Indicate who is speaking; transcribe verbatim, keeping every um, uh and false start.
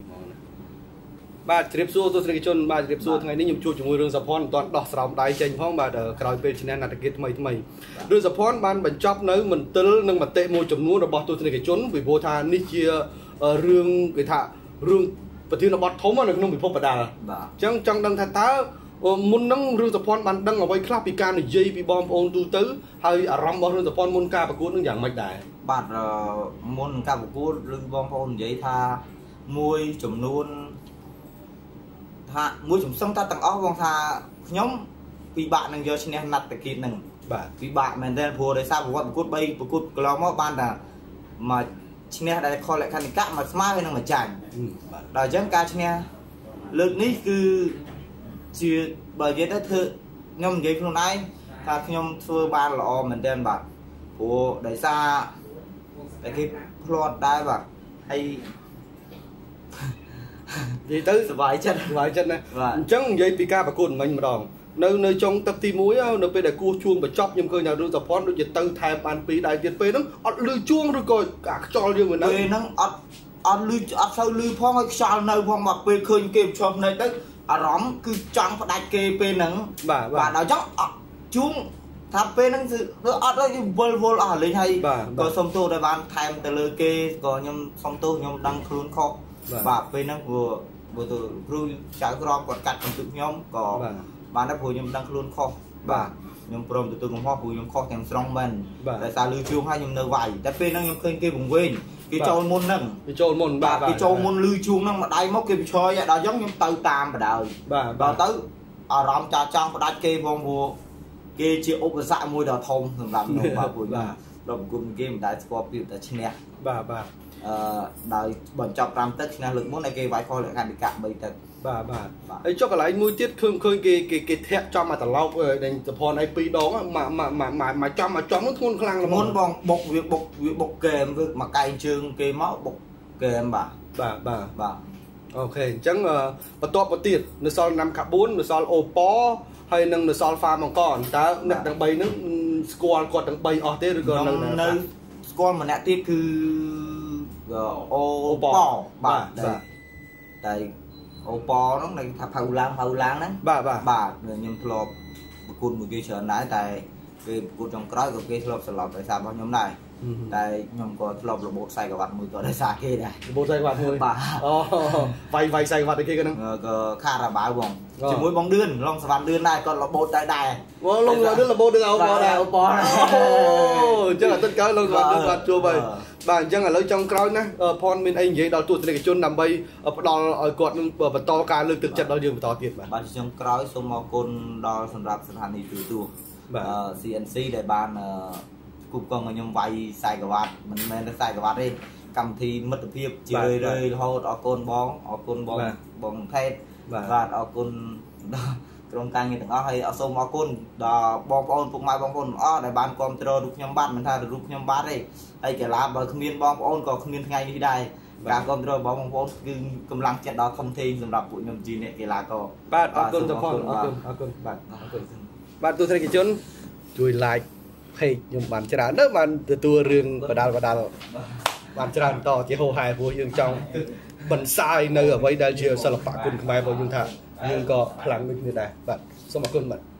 Speaker 1: បាទជ្រាបសួរទស្សនិកជនបាទជ្រាបសួរថ្ងៃនេះខ្ញុំជួបជាមួយរឿងសភ័ណ្ឌមិនទាន់ដោះស្រោមដៃចេញផងបាទក្រោយពេលឈ្នះនាដការថ្មីថ្មីរឿងសភ័ណ្ឌបានបញ្ចប់នៅមន្ទិលនិងមតិមួយចំនួនរបស់ទស្សនិកជនពីព្រោះថានេះជារឿងគេថារឿងប្រធានបទធំនៅក្នុងពិភពបដាល់បាទអញ្ចឹងចង់ដឹងថាតើមុននឹងរឿងសភ័ណ្ឌបានដឹងអ្វីខ្លះពីការនិយាយពីបងប្អូនទូទៅហើយអារម្មណ៍របស់រឿងសភ័ណ្ឌមុនការប្រកួតនឹងយ៉ាងម៉េចដែរ
Speaker 2: បាទមុនការប្រកួតឬបងប្អូននិយាយថាមួយចំនួនថាមួយចំសឹងថាទាំងអស់បងថាខ្ញុំពិបាកនឹងយកឈ្នះណាត់តាគីតនឹង
Speaker 1: បាទ
Speaker 2: ពិបាកមែនតើព្រោះដោយសារប្រវត្តិប្រកួតបីប្រកួតកន្លងមកបានតែមកឈ្នះដែលខលលក្ខណ្ឌិកៈមកស្មើហើយនឹងមកចាញ់ដល់អញ្ចឹងការឈ្នះលើកនេះគឺជាបើនិយាយទៅធ្វើខ្ញុំនិយាយខ្លួនឯងថាខ្ញុំធ្វើបានល្អមែនតើបាទព្រោះដោយសារតែគេផ្លាត់ដែរបាទហើយ
Speaker 1: និយាយទៅសុបាយចិត្តសុបាយចិត្តណាអញ្ចឹងនិយាយពីការប្រកួតមិញម្ដងនៅនៅចុងទឹកទីមួយនៅពេលដែលគោះជួងបញ្ចប់ខ្ញុំឃើញថារឿងសភ័ណ្ឌដូចជាទៅថែមបានពីរដៃទៀតពេលហ្នឹងអត់លឺជួងឬក៏អាខ្យល់យើងនៅ
Speaker 2: ពេលហ្នឹងអត់អត់លឺអត់សូវលឺផងហើយខ្យល់នៅផងមកពេលឃើញគេប្រឈមភ្នែកទៅអារម្មណ៍គឺចង់ផ្ដាច់គេពេលហ្នឹង
Speaker 1: បាទ
Speaker 2: បាទដល់អញ្ចឹងជួងថាពេលហ្នឹងគឺអត់ឲ្យវល់វល់អស់លេងហើយក៏សុំទោសដែលបានថែមទៅលើគេក៏ខ្ញុំសុំទោសខ្ញុំដឹងខ្លួនខុសបាទពេលហ្នឹងព្រោះព្រោះទៅគ្រូចៅក្រមគាត់កាត់បន្ទុកខ្ញុំក៏បានតែព្រោះខ្ញុំដឹងខ្លួនខុសបាទខ្ញុំព្រមទទួលកំហុសព្រោះខ្ញុំខុសទាំងស្រុងមែនតែសារលឺជួងហើយខ្ញុំនៅវាយតែពេលហ្នឹងខ្ញុំឃើញគេវង្វេងគេចូលមុនហ្នឹង
Speaker 1: គេចូលមុន
Speaker 2: បាទគេចូលមុនលឺជួងហ្នឹងមកដៃមកគេប្រឆយដល់អញ្ចឹងខ្ញុំទៅតាមបដ ாய்
Speaker 1: បាទ
Speaker 2: ដល់ទៅអារម្មណ៍ចាចង់ផ្ដាច់គេផងព្រោះគេជាឧបសគ្គមួយដ៏ធំសម្រាប់ខ្ញុំបាទព្រោះបាទដល់ប្រគំគេមិនដែលស្គាល់ពីតែឈ្នះ
Speaker 1: បាទបាទ
Speaker 2: អឺដោយបញ្ចប់តាមទឹកឈ្នះលើកមុនឲ្យគេវាយខលលក្ខណ្ឌិកៈបីទឹក
Speaker 1: បាទបាទហើយចុះកន្លែងមួយទៀតឃើញឃើញគេគេគេធាក់ចំមកត្រឡប់ដែលសភ័ណ្ឌឲ្យពីរដងមកមកមកចំមកចំនោះធ្ងន់ខ្លាំងល្មម
Speaker 2: មុនបងបុកវាបុកវាបុកហ្គេមវាមកកែងជើងគេមកបុកហ្គេមបាទ
Speaker 1: បាទបាទ
Speaker 2: បាទ
Speaker 1: អូខេអញ្ចឹងបន្ទាប់មកទៀតនៅសល់ណាំកាបួននៅសល់អូប៉ហើយនឹងនៅសល់ហ្វាបង្កតើអ្នកទាំងបីហ្នឹងស្គាល់គាត់ទាំងបីអស់ទេឬក៏នៅ
Speaker 2: នៅស្គាល់ម្នាក់ទៀតគឺអូប៉បាទតែអូប៉ហ្នឹងនៅថាផៅឡើងផៅឡើងហ្នឹង
Speaker 1: បាទបាទ
Speaker 2: បាទខ្ញុំធ្លាប់ប្រគួតមួយគេច្រើនដែរតែគេប្រគួតចុងក្រោយក៏គេធ្លាប់ស្លាប់ដោយសាររបស់ខ្ញុំដែរតែខ្ញុំក៏ធ្លាប់របូតខ្សែក្រវ៉ាត់មួយក៏ដោយសារគេដែរ
Speaker 1: របូតខ្សែក្រវ៉ាត់មួយ
Speaker 2: បាទ
Speaker 1: អូវាយវាយខ្សែក្រវ៉ាត់ឲ្យគេក៏ហ្នឹង
Speaker 2: ក៏ខារ៉ាបាវបងជាមួយបងឌឿនឡងសវណ្ណឌឿនដែរគាត់របូតដែរដែរ
Speaker 1: អូឡងឌឿនរបូតដល់អូប៉ដែរ
Speaker 2: អូប៉ដែរ
Speaker 1: អូអញ្ចឹងអត់ទឹកកើឡងសវណ្ណឌឿនគាត់ជួបហើយបាទអញ្ចឹងឥឡូវចុងក្រោយណាផនមានអីនិយាយដល់ទស្សនិកជនដើម្បីផ្ដល់ឲ្យគាត់នឹងបន្តការលើកទឹកចិត្តដល់យើងបន្តទៀតបាទ
Speaker 2: បាទចុងក្រោយសូមអរគុណដល់សម្រាប់ស្ថានីយ៍ទូរទស្សន៍បាទ ซี เอ็น ซี ដែលបានគូបកងឲ្យខ្ញុំវាយខ្សែក្រវ៉ាត់មិនមែនតែខ្សែក្រវ៉ាត់ទេកម្មវិធីមិត្តភាពជារឿយៗរហូតអរគុណបងអរគុណបងបងថេតបាទអរគុណដល់ក្រុមការងារទាំងអស់ហើយសូមអរគុណដល់បងប្អូនពុកម៉ែបងប្អូនទាំងអស់ដែលបានគ្រប់គ្រងរូបខ្ញុំបាទមិនថារូបខ្ញុំបាទទេហើយកីឡាបើគ្មានបងប្អូនក៏គ្មានថ្ងៃនេះដែរការគ្រប់គ្រងរបស់បងប្អូនគឺកម្លាំងចិត្តដល់ធំធេងសម្រាប់ពួកខ្ញុំជាអ្នកកីឡាករ
Speaker 1: បាទអរគុណសភ័ណ្ឌអរគុណអរគុណបាទអរគុណបាទទស្សនិកជនជួយ like page ខ្ញុំបានច្រើនទៅបានទទួលរឿងបដាល់បដាល់បានច្រើនតជាហោហែព្រោះយើងចង់បន្សាយនៅអ្វីដែលជាសិល្បៈគុណខ្មែររបស់យើងថាយើងក៏ខ្លាំងដូចគ្នាដែរបាទសូមអរគុណបាទ